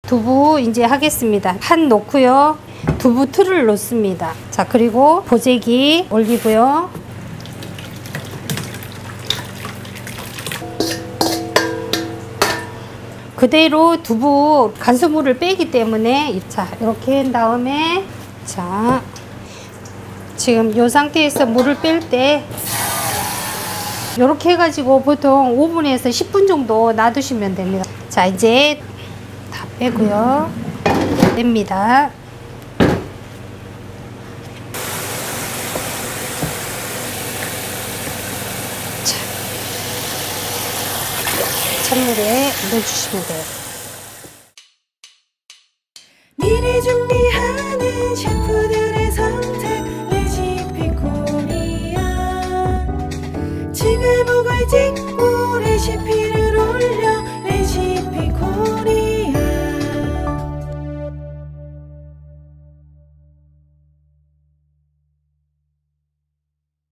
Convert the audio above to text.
두부 이제 하겠습니다. 판 놓고요. 두부 틀을 놓습니다. 자, 그리고 보재기 올리고요. 그대로 두부 간수물을 빼기 때문에, 자, 이렇게 한 다음에, 자, 지금 이 상태에서 물을 뺄 때 이렇게 해가지고 보통 5분에서 10분 정도 놔두시면 됩니다. 자, 이제 다 빼고요. 뺍니다. 자, 찬물에 넣어주시면 돼요. 미래 준비하는 셰프들의 선택 레시피 코리아. 지글복을 찍고 레시피